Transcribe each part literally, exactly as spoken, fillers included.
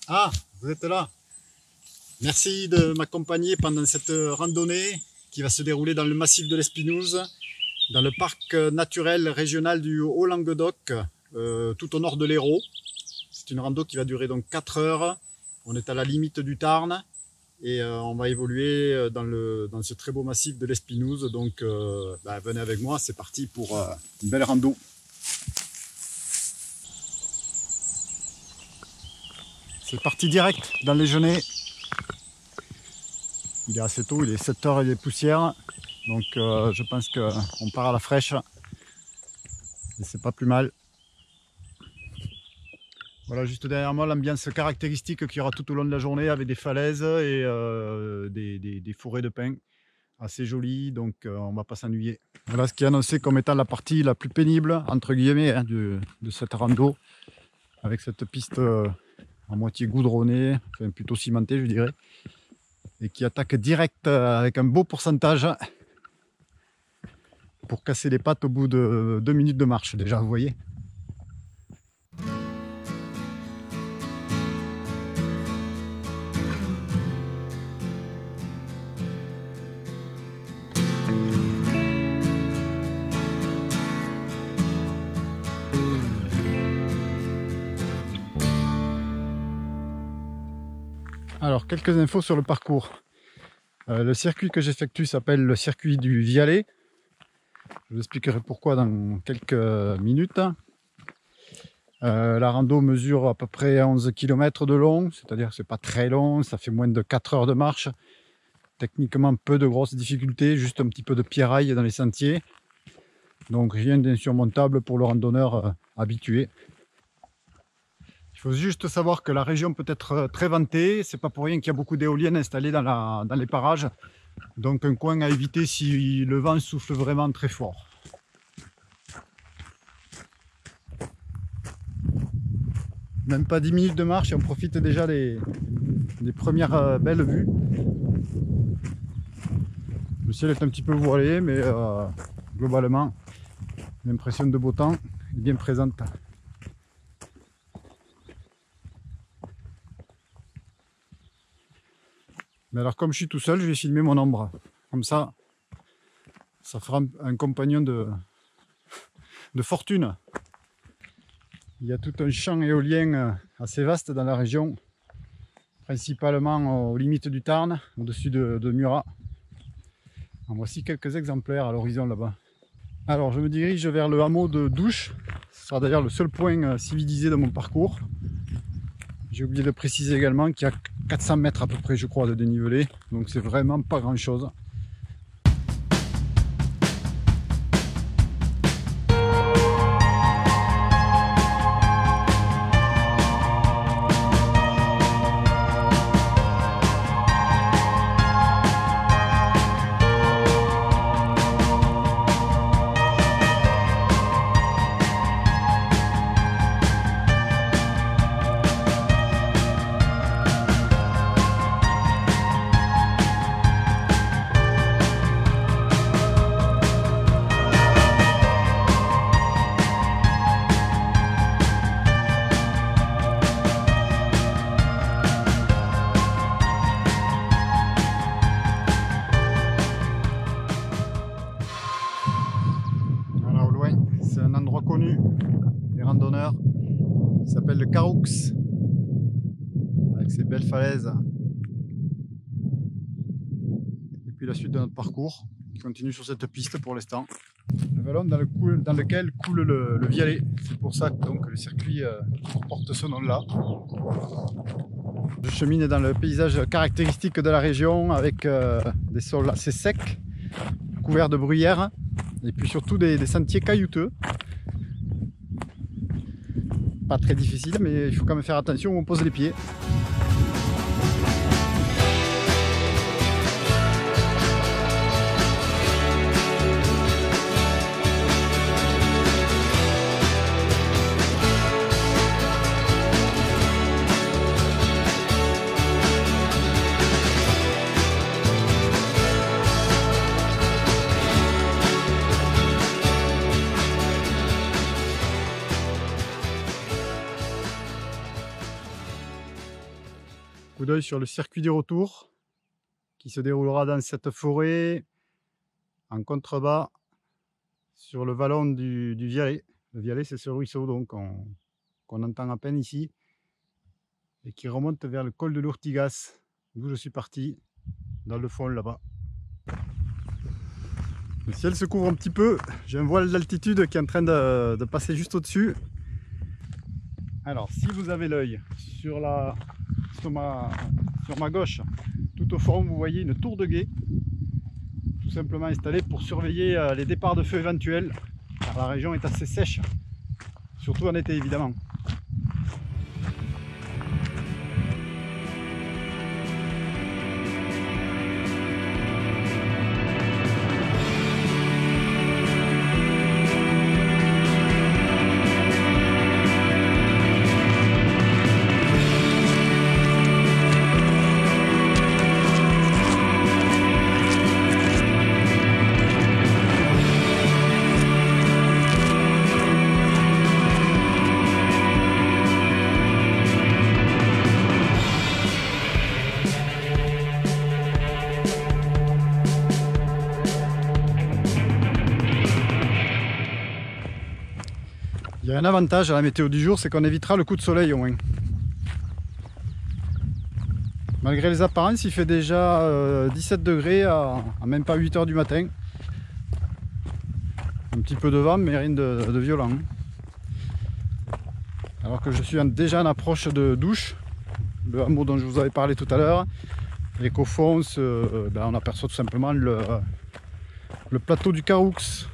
Ah, vous êtes là. Merci de m'accompagner pendant cette randonnée qui va se dérouler dans le massif de l'Espinouse, dans le parc naturel régional du Haut-Languedoc, euh, tout au nord de l'Hérault. C'est une rando qui va durer donc quatre heures. On est à la limite du Tarn et euh, on va évoluer dans, le, dans ce très beau massif de l'Espinouse. Donc euh, bah, venez avec moi, c'est parti pour euh, une belle rando. C'est parti direct dans les genêts. Il est assez tôt, il est sept heures et des poussières. Donc euh, je pense qu'on part à la fraîche. Et c'est pas plus mal. Voilà, juste derrière moi, l'ambiance caractéristique qu'il y aura tout au long de la journée avec des falaises et euh, des, des, des forêts de pins assez jolies. Donc euh, on va pas s'ennuyer. Voilà ce qui est annoncé comme étant la partie la plus pénible, entre guillemets, hein, de, de cette rando. Avec cette piste euh, à moitié goudronnée, enfin plutôt cimentée je dirais. Et qui attaque direct avec un beau pourcentage pour casser les pattes au bout de deux minutes de marche déjà, vous voyez. Alors, quelques infos sur le parcours. Euh, le circuit que j'effectue s'appelle le circuit du Vialet. Je vous expliquerai pourquoi dans quelques minutes. Euh, la rando mesure à peu près onze kilomètres de long, c'est-à-dire que c'est pas très long, ça fait moins de quatre heures de marche. Techniquement, peu de grosses difficultés, juste un petit peu de pierraille dans les sentiers. Donc rien d'insurmontable pour le randonneur euh, habitué. Il faut juste savoir que la région peut être très ventée, c'est pas pour rien qu'il y a beaucoup d'éoliennes installées dans, la, dans les parages. Donc un coin à éviter si le vent souffle vraiment très fort. Même pas dix minutes de marche et on profite déjà des, des premières belles vues. Le ciel est un petit peu voilé, mais euh, globalement l'impression de beau temps est bien présente. Mais alors comme je suis tout seul, je vais filmer mon ombre. Comme ça, ça fera un compagnon de, de fortune. Il y a tout un champ éolien assez vaste dans la région, principalement aux limites du Tarn, au-dessus de, de Murat. En voici quelques exemplaires à l'horizon là-bas. Alors je me dirige vers le hameau de Douche. Ce sera d'ailleurs le seul point civilisé de mon parcours. J'ai oublié de préciser également qu'il y a quatre cents mètres à peu près, je crois, de dénivelé. Donc c'est vraiment pas grand chose. Connu des randonneurs qui s'appelle le Caroux avec ses belles falaises. Et puis la suite de notre parcours qui continue sur cette piste pour l'instant. Le vallon dans, le coul, dans lequel coule le, le Vialet. C'est pour ça que donc, le circuit euh, porte ce nom-là. Je chemine dans le paysage caractéristique de la région avec euh, des sols assez secs, couverts de bruyères et puis surtout des, des sentiers caillouteux. Pas très difficile, mais il faut quand même faire attention où on pose les pieds. coup d'œil sur le circuit du retour qui se déroulera dans cette forêt en contrebas sur le vallon du, du Vialet. Le Vialet, c'est ce ruisseau donc qu'on qu'on entend à peine ici et qui remonte vers le col de l'Ourtigas, d'où je suis parti, dans le fond là-bas. Le ciel se couvre un petit peu, j'ai un voile d'altitude qui est en train de, de passer juste au-dessus. Alors si vous avez l'œil sur, la, sur, ma, sur ma gauche, tout au fond vous voyez une tour de guet, tout simplement installée pour surveiller les départs de feu éventuels, car la région est assez sèche, surtout en été évidemment. Il y a un avantage à la météo du jour, c'est qu'on évitera le coup de soleil au moins. Malgré les apparences, il fait déjà euh, dix-sept degrés à, à même pas huit heures du matin. Un petit peu de vent, mais rien de, de violent. Alors que je suis en, déjà en approche de Douche, le hameau dont je vous avais parlé tout à l'heure, et qu'au fond, ce, ben, on aperçoit tout simplement le, le plateau du Caroux.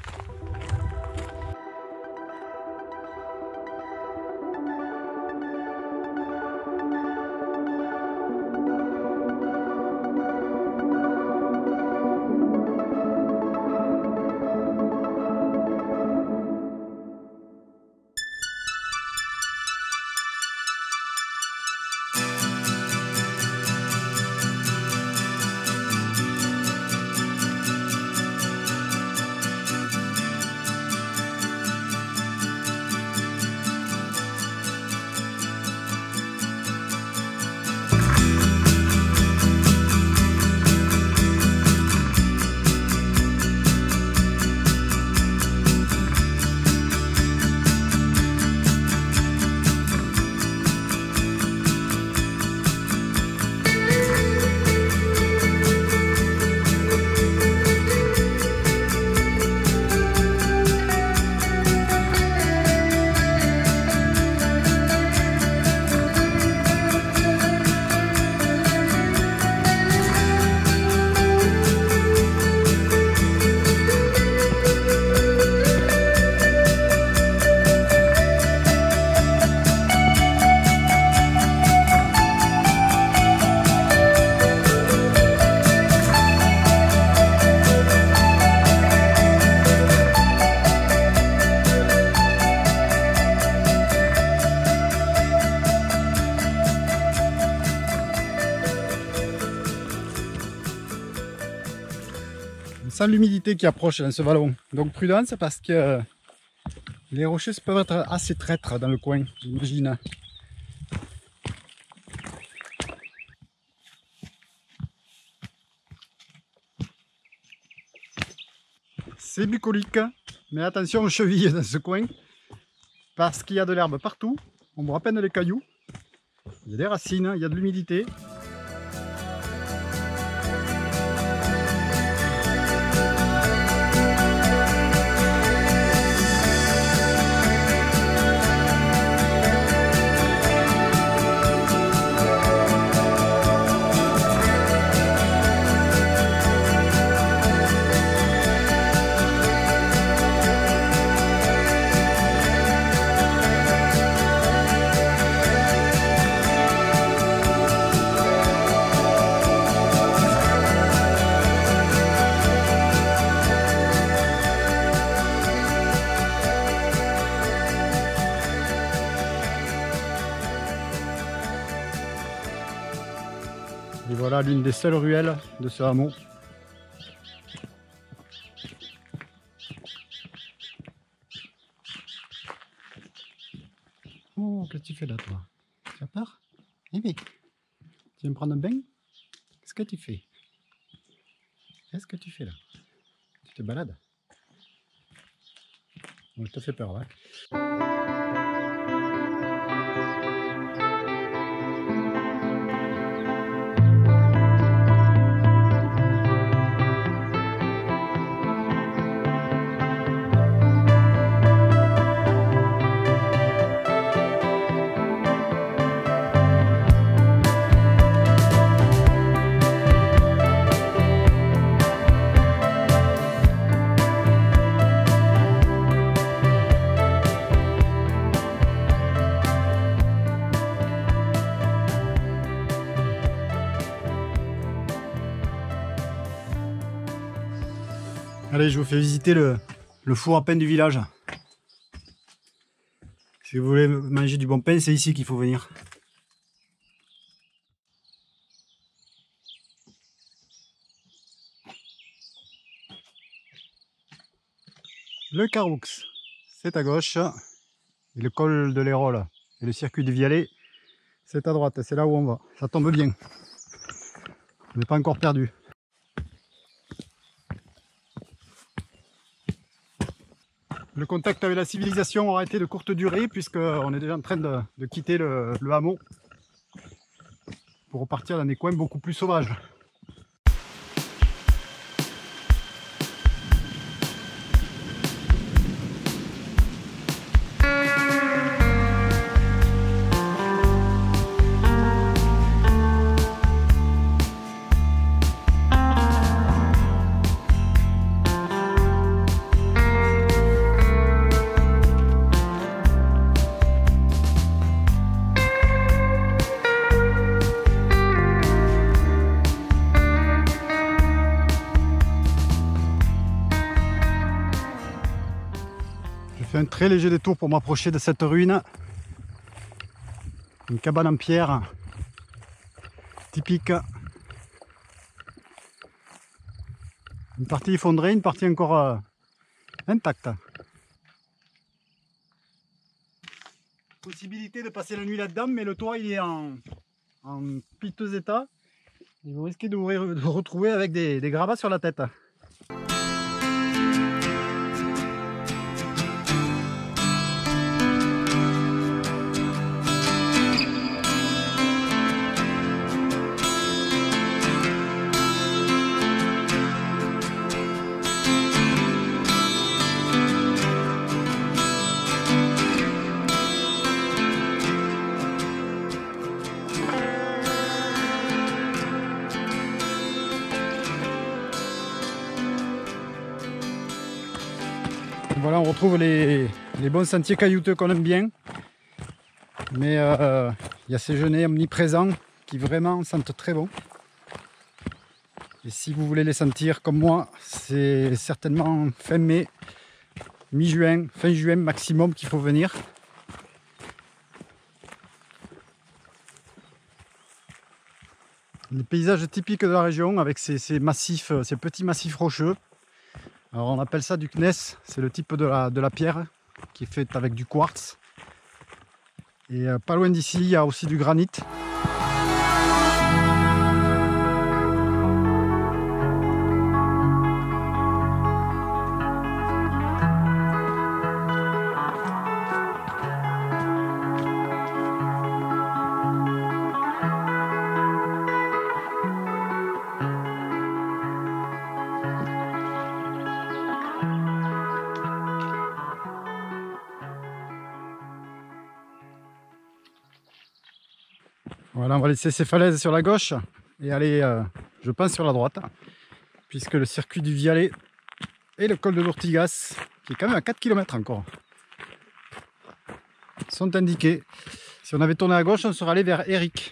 Sans l'humidité qui approche dans ce vallon. Donc prudence parce que les rochers peuvent être assez traîtres dans le coin, j'imagine. C'est bucolique, mais attention aux chevilles dans ce coin parce qu'il y a de l'herbe partout, on voit à peine les cailloux, il y a des racines, il y a de l'humidité. Et voilà l'une des seules ruelles de ce hameau. Oh, qu'est-ce que tu fais là, toi? Tu as peur? Eh bien, viens prendre un bain? Qu'est-ce que tu fais? Qu'est-ce que tu fais là? Tu te balades? Bon, je te fais peur là. Allez, je vous fais visiter le, le four à pain du village. Si vous voulez manger du bon pain, c'est ici qu'il faut venir. Le Caroux, c'est à gauche. Et le col de l'Hérault et le circuit du Vialet, c'est à droite. C'est là où on va. Ça tombe bien. On n'est pas encore perdu. Le contact avec la civilisation aura été de courte durée puisqu'on est déjà en train de, de quitter le, le hameau pour repartir dans des coins beaucoup plus sauvages. Je fais un très léger détour pour m'approcher de cette ruine. Une cabane en pierre typique. Une partie effondrée, une partie encore euh, intacte. Possibilité de passer la nuit là-dedans, mais le toit il est en, en piteux état. Et vous risquez de vous, de vous retrouver avec des, des gravats sur la tête. Voilà, on retrouve les, les bons sentiers caillouteux qu'on aime bien. Mais il euh, y a ces genêts omniprésents qui vraiment sentent très bon. Et si vous voulez les sentir comme moi, c'est certainement fin mai, mi-juin, fin juin maximum qu'il faut venir. Les paysages typiques de la région avec ces, ces massifs, ces petits massifs rocheux. Alors on appelle ça du gneiss, c'est le type de la, de la pierre qui est faite avec du quartz. Et euh, pas loin d'ici, il y a aussi du granit. Voilà, on va laisser ces falaises sur la gauche et aller, euh, je pense, sur la droite, puisque le circuit du Vialet et le col de l'Ortigas, qui est quand même à quatre kilomètres encore, sont indiqués. Si on avait tourné à gauche, on serait allé vers Eric.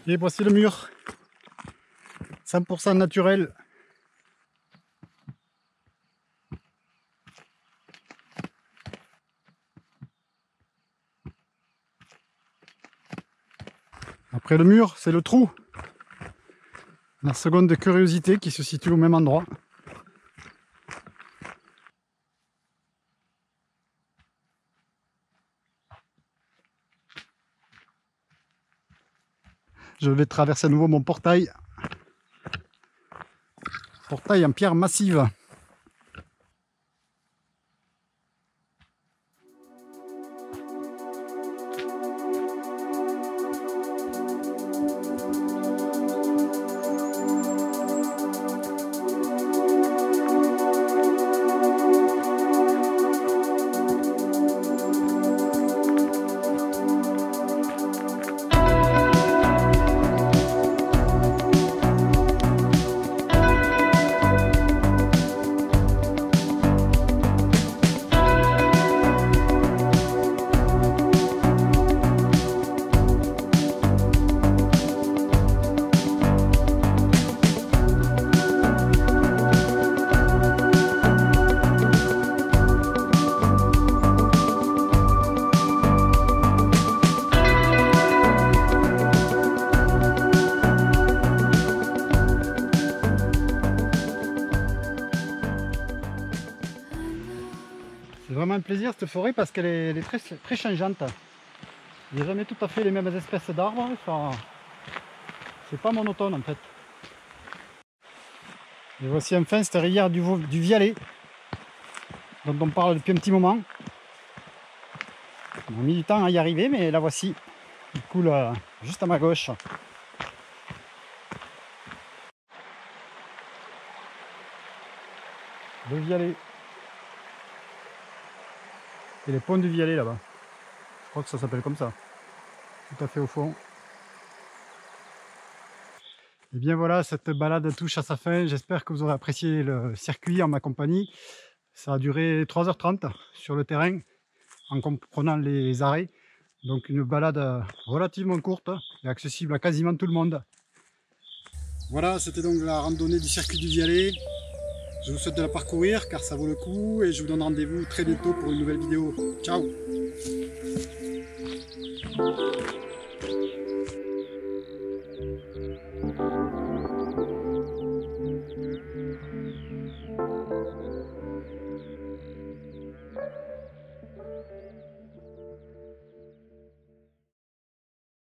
Et voici le mur, cent pour cent naturel. Après le mur, c'est le trou. La seconde curiosité qui se situe au même endroit. Je vais traverser à nouveau mon portail. Portail en pierre massive. C'est vraiment un plaisir cette forêt parce qu'elle est, elle est très, très changeante. Il n'y a jamais tout à fait les mêmes espèces d'arbres. Enfin, c'est pas monotone en fait. Et voici enfin cette rivière du, du Vialet dont on parle depuis un petit moment. On a mis du temps à y arriver, mais la voici. Il coule euh, juste à ma gauche. Le Vialet. Et les ponts du Vialet là-bas. Je crois que ça s'appelle comme ça. Tout à fait au fond. Et bien voilà, cette balade touche à sa fin. J'espère que vous aurez apprécié le circuit en ma compagnie. Ça a duré trois heures trente sur le terrain, en comprenant les arrêts. Donc une balade relativement courte et accessible à quasiment tout le monde. Voilà, c'était donc la randonnée du circuit du Vialet. Je vous souhaite de la parcourir car ça vaut le coup et je vous donne rendez-vous très bientôt pour une nouvelle vidéo. Ciao!